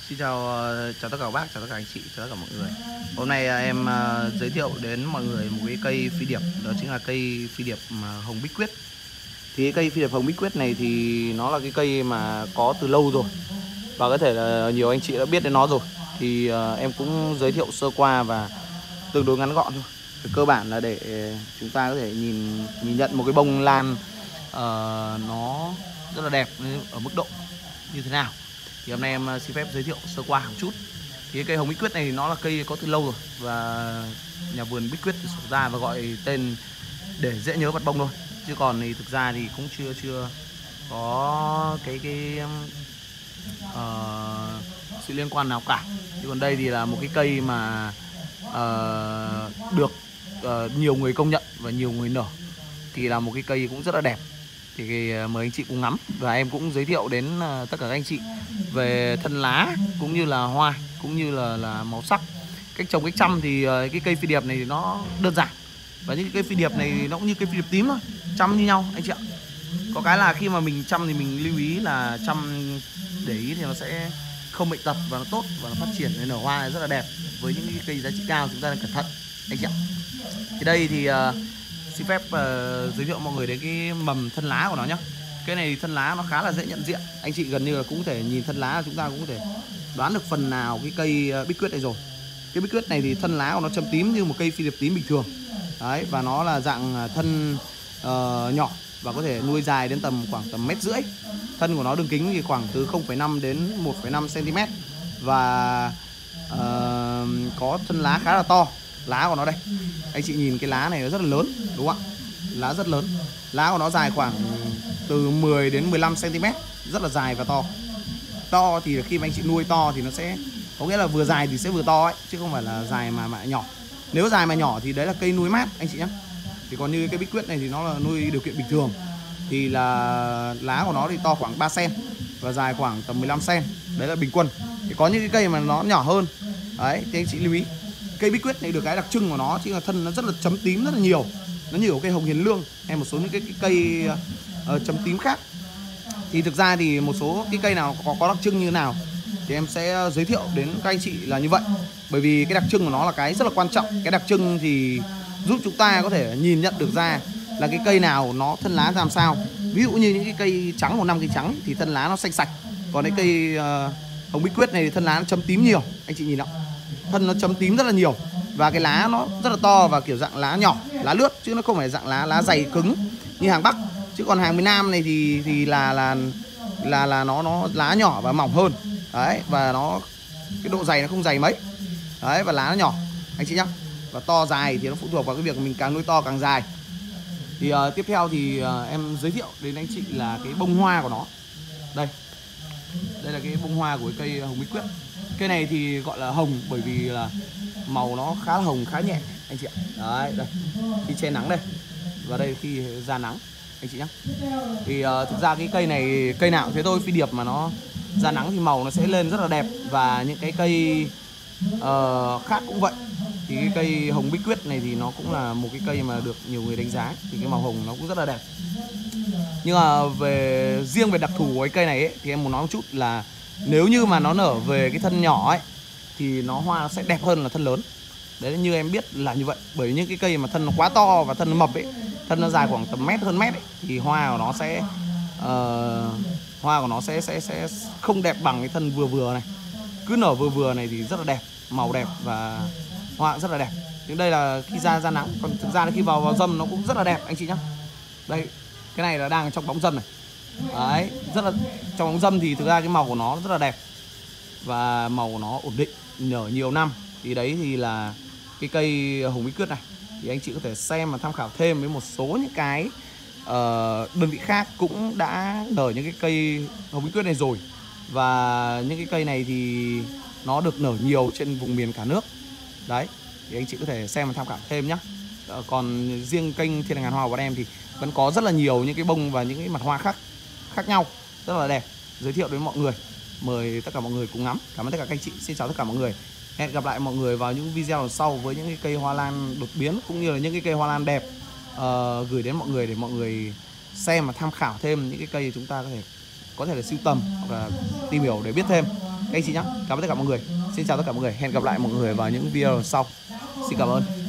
Xin chào chào tất cả các bác, chào tất cả anh chị, chào tất cả mọi người. Hôm nay em giới thiệu đến mọi người một cái cây phi điệp, đó chính là cây phi điệp hồng bích quyết. Thì cái cây phi điệp hồng bích quyết này thì nó là cái cây mà có từ lâu rồi và có thể là nhiều anh chị đã biết đến nó rồi. Thì em cũng giới thiệu sơ qua và tương đối ngắn gọn thôi. Thì cơ bản là để chúng ta có thể nhìn nhận một cái bông lan nó rất là đẹp ở mức độ như thế nào. Thì hôm nay em xin phép giới thiệu sơ qua một chút. Thì cái cây hồng bích quyết này thì nó là cây có từ lâu rồi và nhà vườn bích quyết sổ ra và gọi tên để dễ nhớ mặt bông thôi. Chứ còn thì thực ra thì cũng chưa có cái sự liên quan nào cả. Chứ còn đây thì là một cái cây mà được nhiều người công nhận và nhiều người nở. Thì là một cái cây cũng rất là đẹp. Thì mời anh chị cùng ngắm. Và em cũng giới thiệu đến tất cả các anh chị về thân lá cũng như là hoa cũng như là màu sắc. Cách trồng cách chăm thì cái cây phi điệp này thì nó đơn giản. Và những cây phi điệp này nó cũng như cây phi điệp tím thôi, chăm như nhau anh chị ạ. Có cái là khi mà mình chăm thì mình lưu ý là chăm để ý thì nó sẽ không bệnh tật và nó tốt và nó phát triển nên nở hoa rất là đẹp. Với những cái cây giá trị cao chúng ta nên cẩn thận anh chị ạ. Thì đây thì xin phép giới thiệu mọi người đến cái mầm thân lá của nó nhé. Cái này thân lá nó khá là dễ nhận diện. Anh chị gần như là cũng có thể nhìn thân lá, chúng ta cũng có thể đoán được phần nào cái cây bích quyết này rồi. Cái bích quyết này thì thân lá của nó châm tím như một cây phi điệp tím bình thường. Đấy, và nó là dạng thân nhỏ và có thể nuôi dài đến khoảng tầm 1,5 m. Thân của nó đường kính thì khoảng từ 0,5 đến 1,5 cm. Và có thân lá khá là to. Lá của nó đây, anh chị nhìn cái lá này nó rất là lớn đúng không ạ? Lá rất lớn. Lá của nó dài khoảng từ 10 đến 15 cm, rất là dài và to. To thì khi mà anh chị nuôi to thì nó sẽ có nghĩa là vừa dài thì sẽ vừa to ấy, chứ không phải là dài mà nhỏ. Nếu dài mà nhỏ thì đấy là cây nuôi mát anh chị nhé. Thì còn như cây bích quyết này thì nó là nuôi điều kiện bình thường. Thì là lá của nó thì to khoảng 3 cm và dài khoảng tầm 15 cm. Đấy là bình quân. Thì có những cái cây mà nó nhỏ hơn. Đấy, thì anh chị lưu ý. Cây bích quyết này được cái đặc trưng của nó chính là thân nó rất là chấm tím rất là nhiều. Nó như cây hồng hiền lương hay một số những cái cây chấm tím khác. Thì thực ra thì một số cái cây nào có đặc trưng như thế nào thì em sẽ giới thiệu đến các anh chị là như vậy. Bởi vì cái đặc trưng của nó là cái rất là quan trọng. Cái đặc trưng thì giúp chúng ta có thể nhìn nhận được ra là cái cây nào nó thân lá làm sao. Ví dụ như những cái cây trắng, 1 năm cây trắng thì thân lá nó xanh sạch. Còn cái cây hồng bích quyết này thì thân lá nó chấm tím nhiều. Anh chị nhìn ạ, thân nó chấm tím rất là nhiều. Và cái lá nó rất là to và kiểu dạng lá nhỏ, lá lướt, chứ nó không phải dạng lá dày cứng như hàng Bắc. Chứ còn hàng miền Nam này thì là nó lá nhỏ và mỏng hơn. Đấy, và nó cái độ dày nó không dày mấy. Đấy, và lá nó nhỏ anh chị nhá. Và to dài thì nó phụ thuộc vào cái việc mình càng nuôi to càng dài. Thì tiếp theo thì em giới thiệu đến anh chị là cái bông hoa của nó. Đây là cái bông hoa của cái cây hồng bích quyết. Cây này thì gọi là hồng bởi vì là màu nó khá là hồng, khá nhẹ anh chị ạ. Đấy, đây khi che nắng đây và đây khi ra nắng anh chị nhé. Thì thực ra cái cây này cây nào cũng thế thôi, phi điệp mà nó ra nắng thì màu nó sẽ lên rất là đẹp. Và những cái cây khác cũng vậy. Thì cái cây hồng bích quyết này thì nó cũng là một cái cây mà được nhiều người đánh giá. Thì cái màu hồng nó cũng rất là đẹp. Nhưng mà riêng về đặc thù của cái cây này ấy, thì em muốn nói một chút là nếu như mà nó nở về cái thân nhỏ ấy thì hoa nó sẽ đẹp hơn là thân lớn. Đấy, như em biết là như vậy. Bởi những cái cây mà thân nó quá to và thân nó mập ấy, thân nó dài khoảng tầm hơn mét ấy, thì hoa của nó sẽ không đẹp bằng cái thân vừa vừa này. Cứ nở vừa vừa này thì rất là đẹp, màu đẹp và hoa cũng rất là đẹp. Nhưng đây là khi ra nắng, còn thực ra là khi vào râm nó cũng rất là đẹp anh chị nhá. Đây, cái này là đang trong bóng râm này. Đấy, rất là trong bóng râm thì thực ra cái màu của nó rất là đẹp và màu của nó ổn định, nở nhiều năm. Thì đấy thì là cái cây hồng bích quyết này. Thì anh chị có thể xem và tham khảo thêm với một số những cái đơn vị khác cũng đã nở những cái cây hồng bích quyết này rồi. Và những cái cây này thì nó được nở nhiều trên vùng miền cả nước. Đấy, thì anh chị có thể xem và tham khảo thêm nhé. Còn riêng kênh Thiên Đàng Ngàn Hoa của bọn em thì vẫn có rất là nhiều những cái bông và những cái mặt hoa khác nhau rất là đẹp giới thiệu đến mọi người. Mời tất cả mọi người cùng ngắm. Cảm ơn tất cả các anh chị. Xin chào tất cả mọi người. Hẹn gặp lại mọi người vào những video sau với những cái cây hoa lan đột biến cũng như là những cái cây hoa lan đẹp gửi đến mọi người để mọi người xem và tham khảo thêm những cái cây chúng ta có thể là sưu tầm hoặc là tìm hiểu để biết thêm. Các anh chị nhé. Cảm ơn tất cả mọi người. Xin chào tất cả mọi người. Hẹn gặp lại mọi người vào những video sau. Xin cảm ơn.